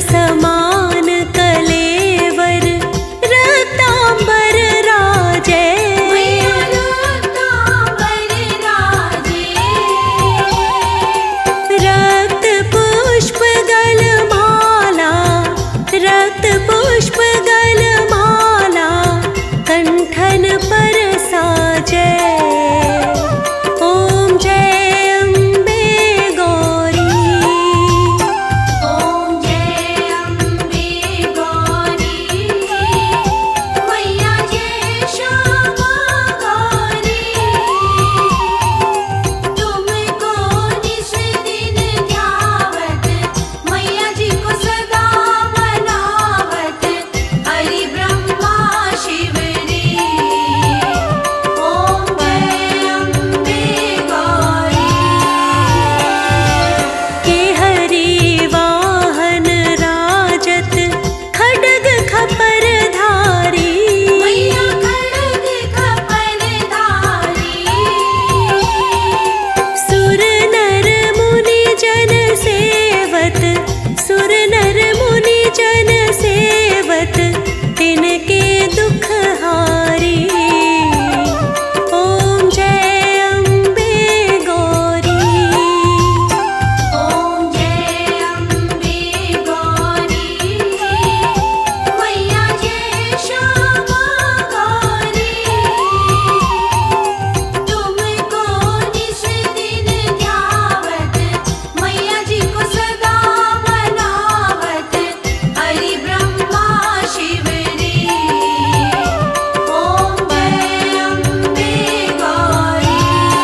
समान कलेवर रक्तांबर राजे। मैया रक्तांबर राजे। रक्त पुष्प गलमाला, रक्त पुष्प गलमाला कंठन पर साजे। ओम जय अम्बे गौरी। ओम जय अम्बे गौरी। मैया जय श्यामा गौरी। तुमको निस दिन ध्यावत, मैया जी को सदा मनावत, हरि ब्रह्मा शिव रे। ओम जय अम्बे गौरी। के हरि वाहन राजत खड्ग खपर धारी। मैया खड्ग खपर धारी। सुर नर मुनि जन सेवत, सुर नर मुनि जन सेवत तिनके दुख हारी। ओम जय अम्बे गौरी। ओम जय अम्बे गौरी। मैया जय श्यामा गौरी। तुमको निस दिन ध्यावत, मैया जी को सदा मनावत, हरि ब्रह्मा शिव रे। ओम जय अम्बे गौरी।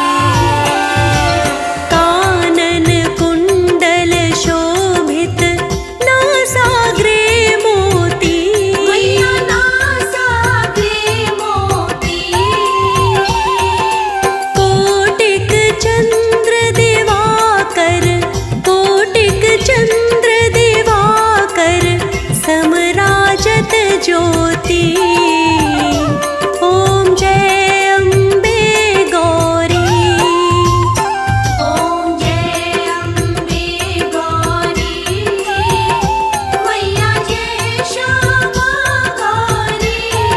कानन कुंडल शोभित नासाग्रे मोती। मैया नासाग्रे मोती। कोटिक चंद्र दिवाकर, कोटिक चंद्र दिवाकर समराजत ज्योति। ओम जय अम्बे गौरी। ओम जय अम्बे गौरी। मैया जय श्यामा गौरी।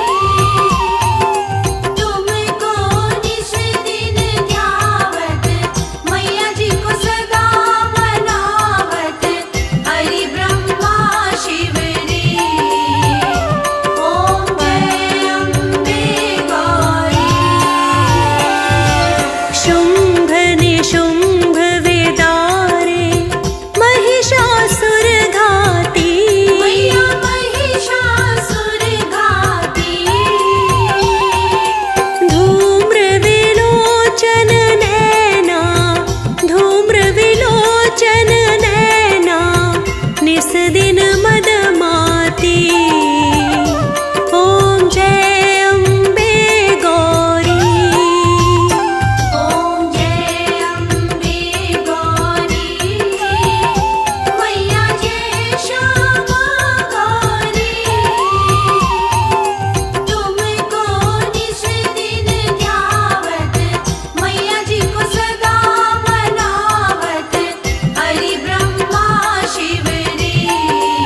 तुमको निस दिन ध्यावत, मैया जी को सदा मनावत, हरि ब्रह्मा शिव रे। ओम जय अम्बे गौरी। शुंभ निशुंभ विदारे महिषासुर घाती। मैया महिषासुर घाती। धूम्र विलोचन नैना, धूम्र विलोचन नैना निस दिन मदमाती। ओम जय अम्बे गौरी। ओम जय अम्बे गौरी। मैया जय श्यामा गौरी। तुमको निस दिन ध्यावत, मैया जी को सदा मनावत, हरि ब्रह्मा शिव रे।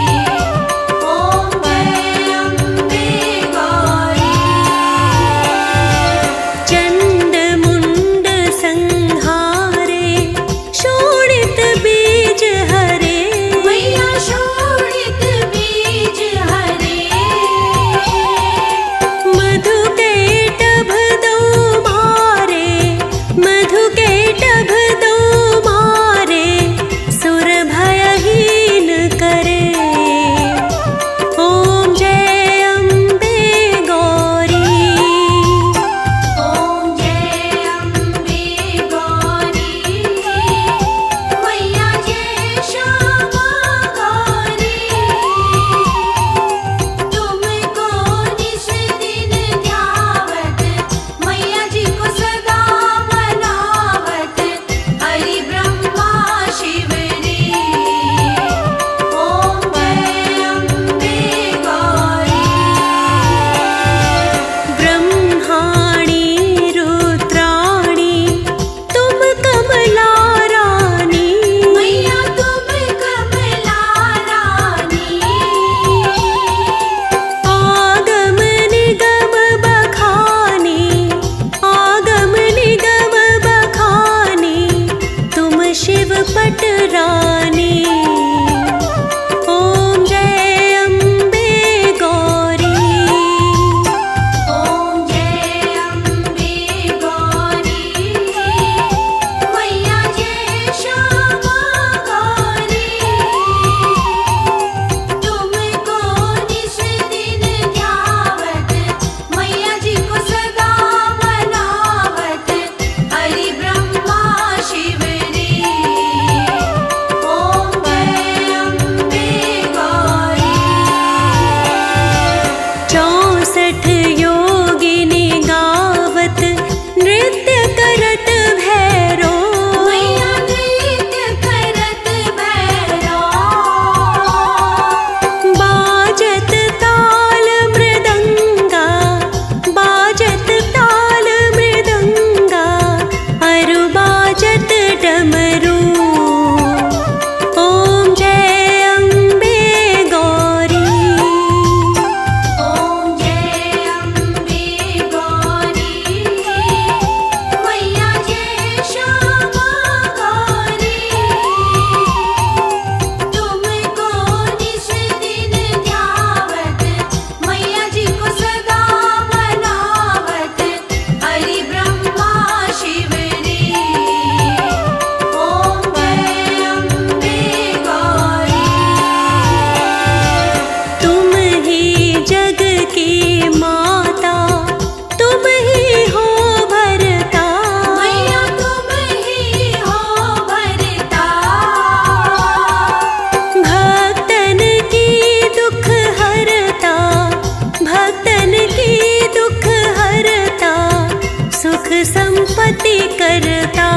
संपत्ति करता।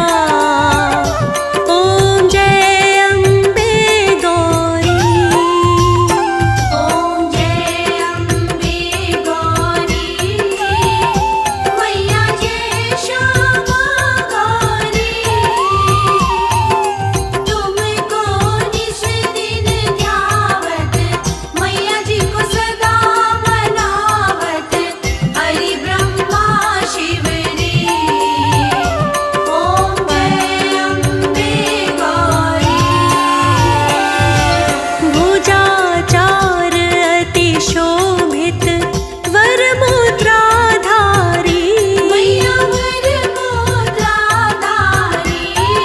ओम जय अम्बे गौरी। ओम जय अम्बे गौरी, मैया जय श्यामा गौरी। तुमको निस दिन ध्यावत, मैया जी को सदा मनावत, हरि ब्रह्मा शिव रे। ओम जय अम्बे गौरी। भुजाचार अति शोभित वर मुद्राधारी। मैया वर मुद्राधारी।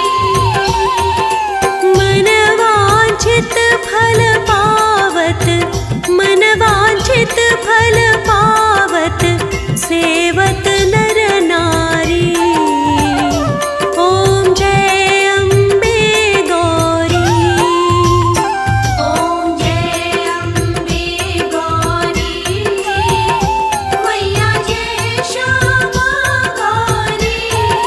मन वांछित फल पावत, मन वांछित फल पावत, सेवत नर नारी। ओम जय अम्बे गौरी। ओम जय अम्बे गौरी, मैया जय श्यामा गौरी।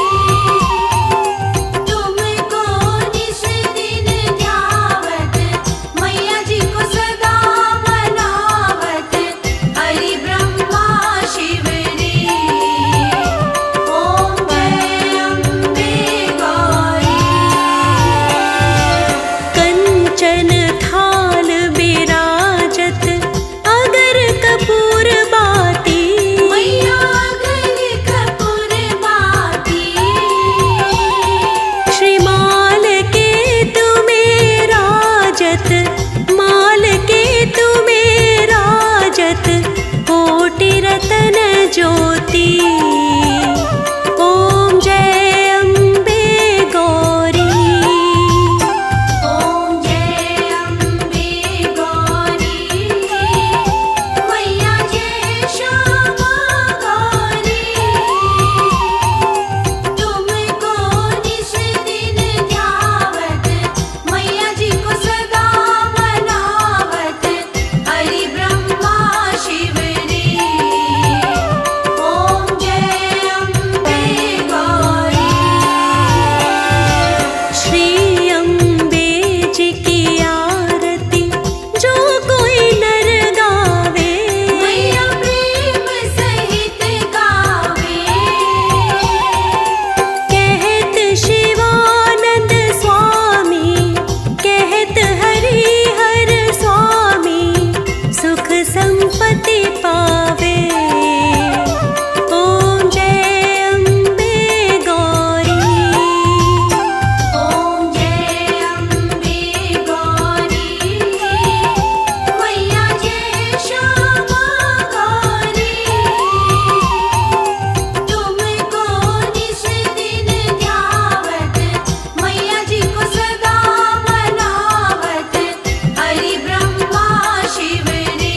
तुमको निस दिन ध्यावत, मैया जी को सदा मनावत, हरि ब्रह्मा शिव रे। ओम जय अम्बे गौरी। कंचन थाल बिराजत अगर कपूर बाती। मैया अगर कपूर बाती। श्रीमाल के तुम्हें राजत, माल के तुम्हें राजत, कोटि रतन ज्योति। ओम जय अम्बे गौरी। ओम जय अम्बे गौरी, मैया जय श्यामा गौरी। तुमको निस दिन ध्यावत, मैया जी को सदा मनावत, हरि ब्रह्मा शिव रे। ओम जय अम्बे गौरी। श्री अम्बे जी की आरती जो कोई नर गावे। मैया प्रेम सहित गावे। कहत शिवानंद स्वामी, कहत हरिहर स्वामी, सुख संपत्ति पावे। ओम जय अम्बे गौरी। ओम जय अम्बे गौरी, मैया जय श्यामा गौरी। तुमको निस दिन ध्यावत, मैया जी को सदा मनावत, हरि ब्रह्मा शिव रे।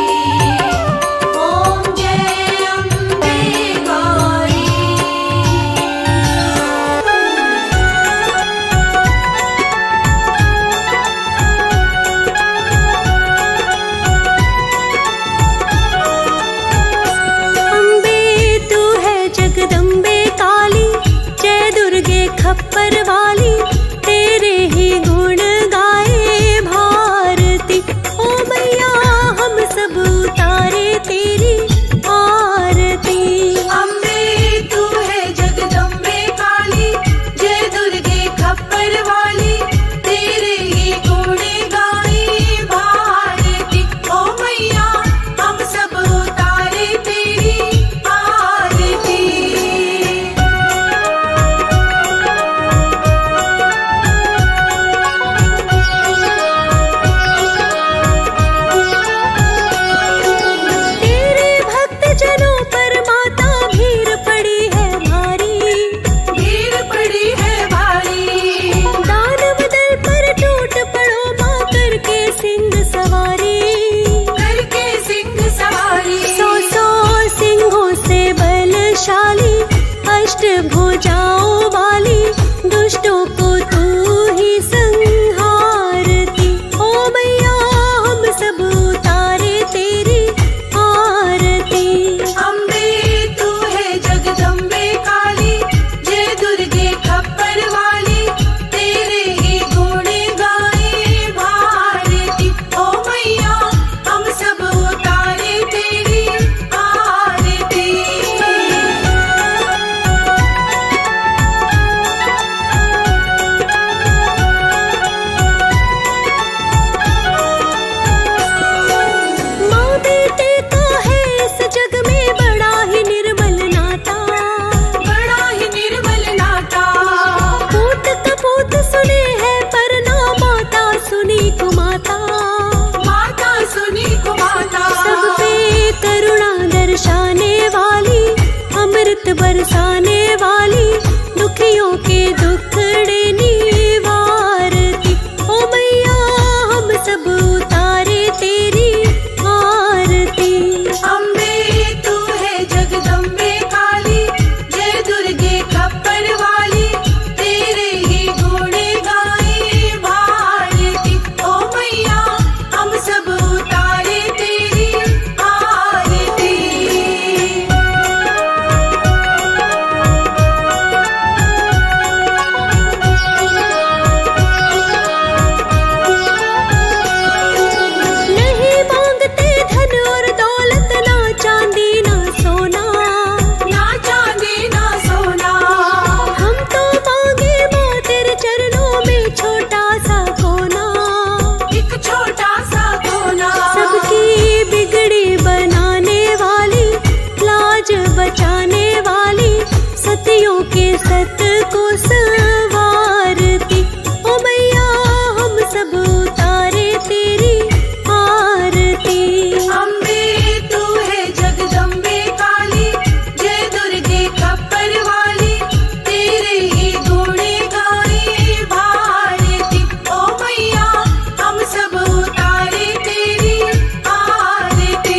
ओम जय अम्बे गौरी। अम्बे तू है जगदम्बे काली, जय दुर्गे खप्पर वाली, तेरे ही गुण गाए भारती। ओ मैया हम सब उतारे तेरी आरती। अम्बे तू है जगदम्बे काली, जय दुर्गे खप्पर वाली, तेरे ही गुण गाए भारती। ओ मैया हम सब उतारे तेरी आरती। तेरे भक्त जनों पर माता भीड़ पड़ी है भारी। भीड़ पड़ी है भारी। दानव दल पर टूट पड़ो माँ करके सिंह सवारी। करके सिंह सवारी। सौ सौ सिंहों से बलशाली, अष्ट भुजाओं वाली, दुष्टों को तू ही संहारती। ओ मैया हम सब उतारे तेरी आरती। अम्बे तू है जगदम्बे काली, अमृत बरसाने वाली, दुखियों के दुखड़े निवारती। ओ मैया हम सब उतारे तेरी आरती। अम्बे तू है जगदम्बे काली, जय दुर्गे खप्पर वाली, तेरे ही गुण गाए भारती। ओ मैया हम सब उतारे तेरी आरती। नहीं मांगते धन और दौलत, ना चांदी ना सोना, ना चांदी ना सोना, हम तो मांगे माँ तेरे चरणों में छोटा सा कोना। एक छोटा सा कोना। सबकी बिगड़ी बनाने वाली, लाज बचाने वाली, सतियों के सत को संवारती। ओ मैया हम सब उतारे तेरी आरती। अम्बे तू है जगदम्बे काली, जय दुर्गे खप्पर वाली, तेरे ही गुण गाए भारती। ओ मैया हम सब उतारे तेरी आरती।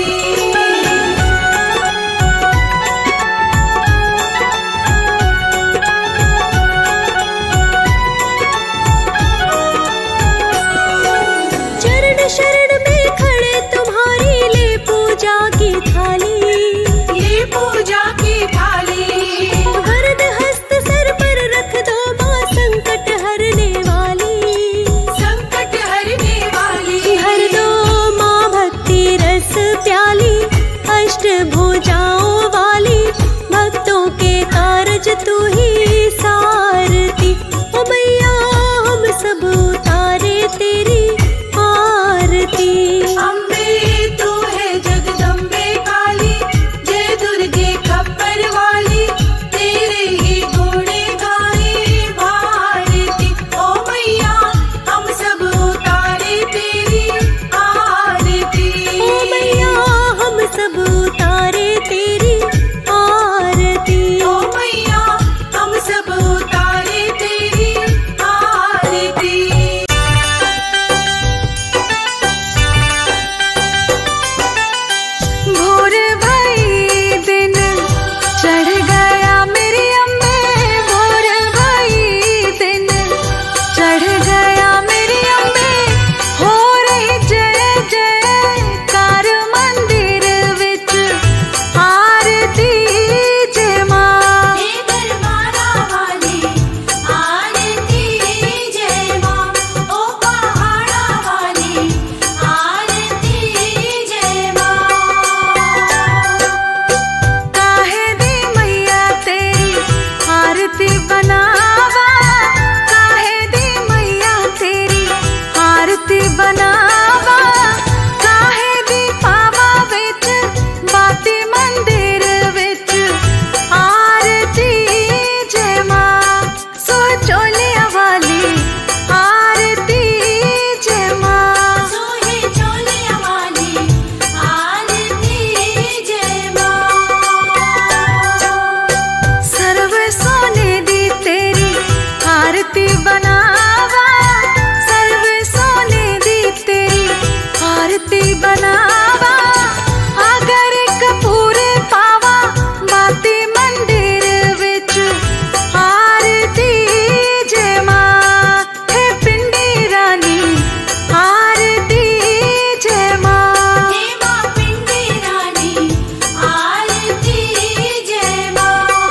चरण शरण में खड़े तुम्हारी, ले पूजा की थाली। ये पूजा की थाली, वरद हस्त सर पर रख दो माँ, संकट हरने वाली। संकट हरने वाली, हर दो माँ भक्ति रस प्याली, अष्ट भुजाओं वाली, भक्तों के कारज तू ही सारती। ओ मैया हम सब उतारे तेरी आरती। अम्बे तू है जगदम्बे काली, जय दुर्गे खप्पर वाली, तेरे ही गुण गाए भारती। ओ मैया हम सब उतारे तेरी आरती। ओ मैया हम सब उतारे तेरी आरती। ओ मैया हम सब उतारे तेरी आरती। भोर भई दिन चढ़ गया मेरी अम्बे, भोर भई दिन चढ़ गया मेरी अम्बे, हो रही जय जयकार मंदिर विच आरती जय माँ। हे दरबारा वाली आरती जय माँ, ओ पहाड़ा वाली आरती जय माँ। काहे दी मैया तेरी आरती बनावा, काहे दी मैया तेरी आरती बनावा, काहे दी पावा विच बाती मंदिर विच आरती जय माँ। सो चोलिया वाली आरती जय माँ। सोहे चोलिया वाली आरती जय माँ। सर्व सोने दी तेरी आरती बनावा, सर्व सोने दी तेरी आरती बनावा, अगर कपूर पावा बाती मंदिर विच आरती जय माँ। हे पिंडी रानी आरती जय माँ। हे माँ पिंडी रानी आरती जय माँ।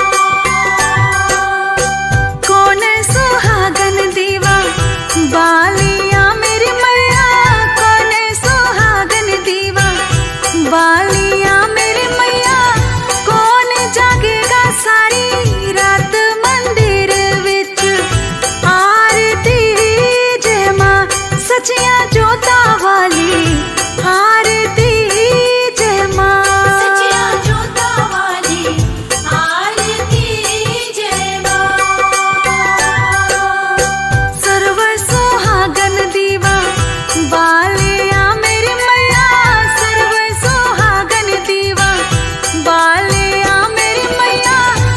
कौन सुहागन दीवा बालिया मेरी मैया, कौन सुहागन दीवा बालिया मेरी मैया, कौन जागेगा सारी रात मंदिर विच आरती जय माँ। सचिया जोता वाली आरती जय माँ। सचिया जोता वाली आरती जय माँ। सर्व सुहागन दीवा बालिया मेरी मैया, सर्व सुहागन दीवा बालिया मेरी मैया,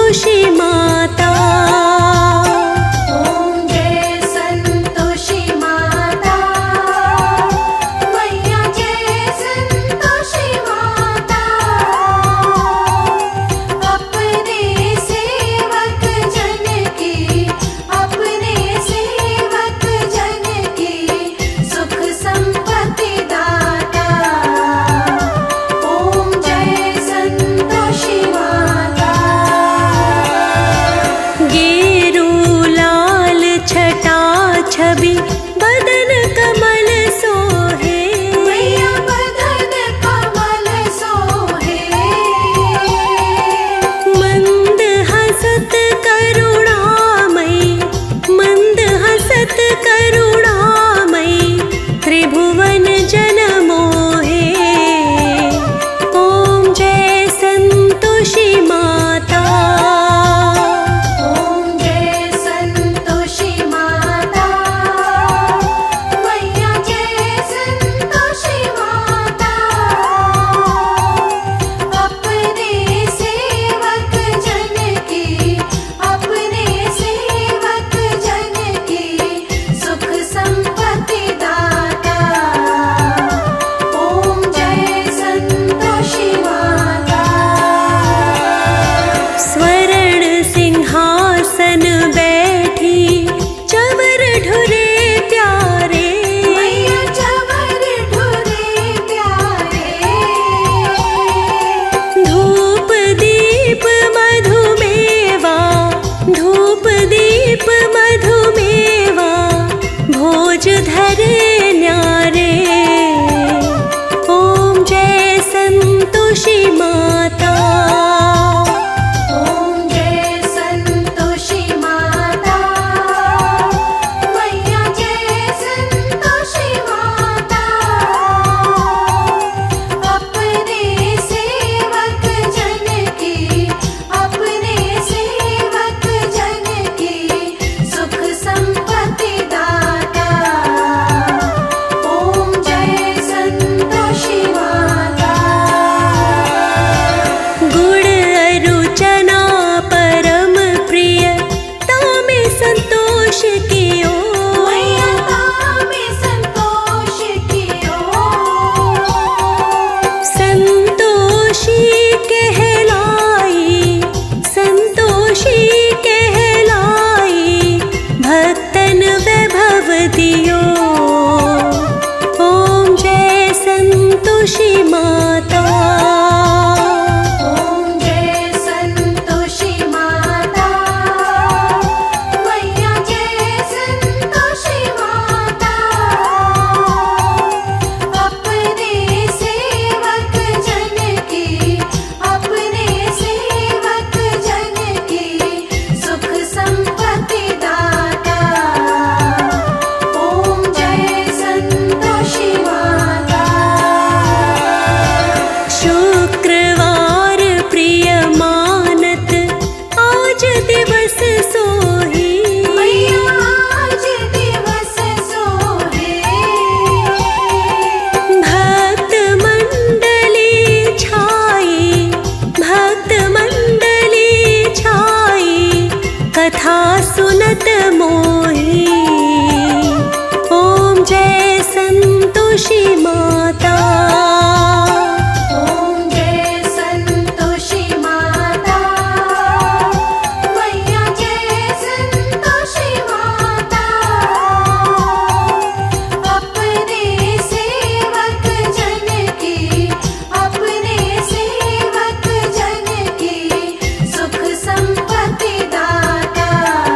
संतोषी माता। ओम जय संतोषी माता, मैया जय संतोषी माता। अपने सेवक जन की, अपने सेवक जन की सुख संपत्ति दाता। ओम जय संतोषी माता। गेरू लाल छटा छवि बदन कमल सोहे, मैया बदन कमल सोहे। मंद हसत करुणामयी, मंद हसत करुणामयी त्रिभुवन जन मोहे। ओम जय संतोषी माता। ओम जय संतोषी माता, मैया जय संतोषी माता। अपने सेवक जन की, अपने सेवक जन की सुख संपत्ति दाता। ओम जय संतोषी माता। स्वर्ण सिंहासन बैठी चवर ढुरे प्यारे, मैया चवर ढुरे प्यारे। धूप दीप मधुमेवा, धूप दीप मधुमेवा भोज धरे न्यारे। ओम जय संतोषी माता। ओम जय संतोषी माता, मैया जय संतोषी माता। अपने सेवक जन की, अपने सेवक जन की सुख संपत्ति दाता। ओम जय संतोषी माता। गुण अरुचना परम प्रिय तामे संतोष कियो, मैया तामे संतोष कियो। संतोषी कहलाई, संतोषी कहलाई भक्तन वैभव दियो। ओम जय संतोषी माता। ओम जय संतोषी माता, मैया जय संतोषी माता। अपने सेवक जन की, अपने सेवक जन की सुख संपत्ति दाता। ओम जय संतोषी माता। शुक्रवार प्रिय मानत आज दिवस सोही, मैया आज दिवस सोहे। भक्त मंडली छाई, भक्त मंडली छाई कथा सुनत मोही। ओम जय संतोषी माता। ओम जय संतोषी माता, मैया जय संतोषी माता। अपने सेवक जन की, अपने सेवक जन की सुख संपत्ति दाता।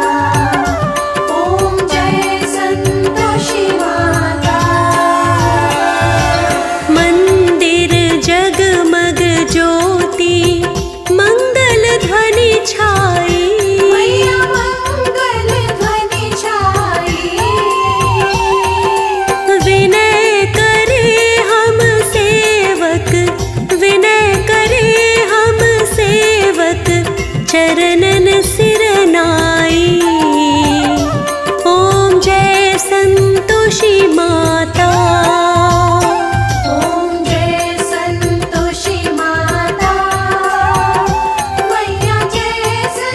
ओम जय संतोषी माता। मंदिर जगमग ज्योति मंगल ध्वनि छाई, मैया मंगल ध्वनि छाई। विनय करे हम सेवक, विनय करे हम सेवक चरणन सिर नाई। ओम जय संतोषी माता। संतोषी माता, मैया जय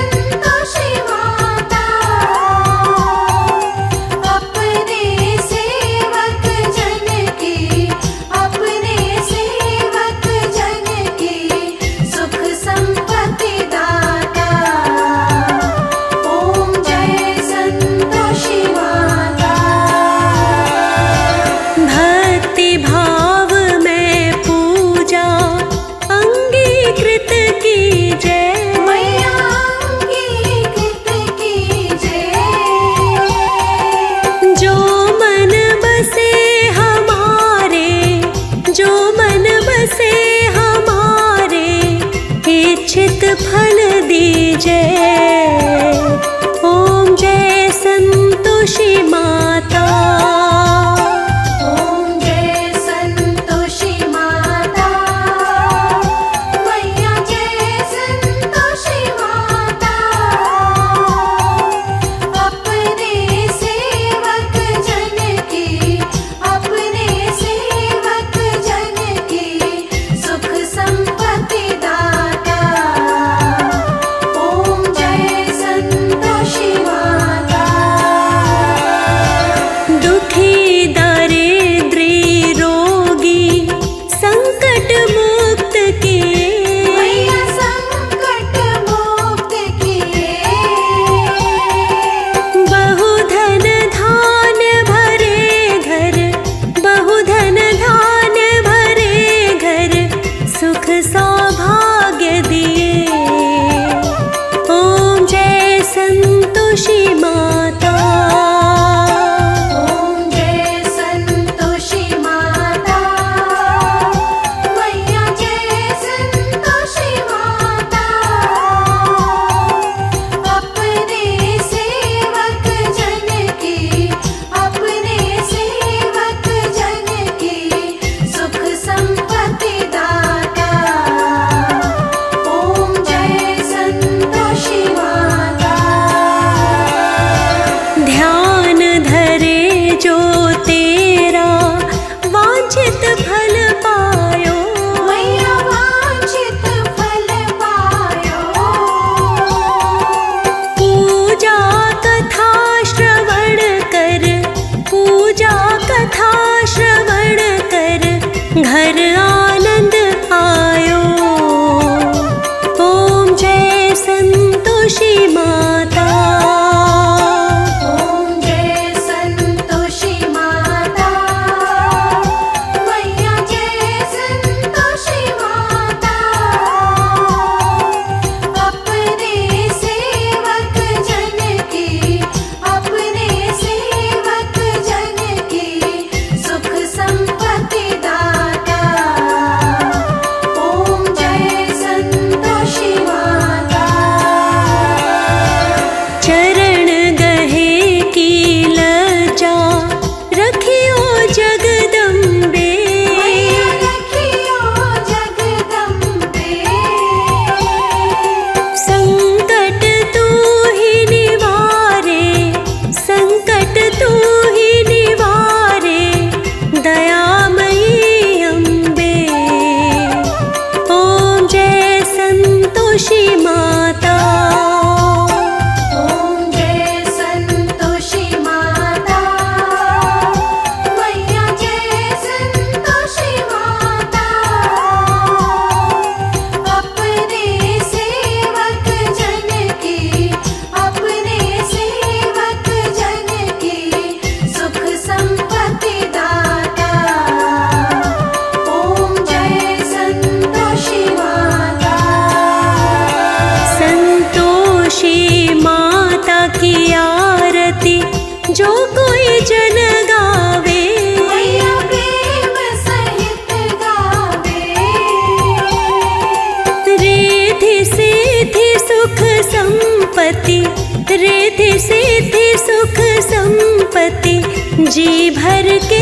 फल दीजे। ओम जय संतोषी माता। ओम जय संतोषी माता। मैया जय संतोषी माता। अपने सेवक जन की, अपने सेवक जन की सुख संपत्ति दाता। ओम जय संतोषी माता। दुखी दारिद्री रोगी संकट मुक्त किए। मैया संकट मुक्त किए। बहुधन धान भरे घर, बहुधन धान भरे घर सुख सौभाग्य दिए। ओम जय संतोषी माता। ओम जय संतोषी माता। मैया जय संतोषी माता। अपने सेवक जन की, अपने सेवक जन की सुख संपत्ति दाता। ओम जय संतोषी माता। ध्यान धरे जो तेरा वांछित फल पायो। मैया वांछित फल पायो। पूजा कथा श्रवण कर, पूजा कथा श्रवण कर घर आनंद आयो। ओम जय संतोषी माता। ओम जय संतोषी माता। मैया जय संतोषी माता। अपने सेवक जन की, अपने सेवक जन की सुख संपत्ति दाता। ओम जय संतोषी माता। चरण गहे की लज्जा रखियो जगदम्बे। मैया रखियो जगदम्बे। संकट तू ही निवारे, संकट तू ही निवारे दयामयी अम्बे। ओम जय संतोषी माता। ओम जय संतोषी माता। मैया जय संतोषी माता। अपने सेवक जन की, अपने सेवक जन की सुख संपत्ति दाता। ओम जय संतोषी माता। संतोषी माता की आरती जो कोई जन गावे। मैया प्रेम सहित गावे। रिद्धि सिद्धि सुख संपत्ति, रिद्धि सिद्धि सुख संपत्ति जी भर के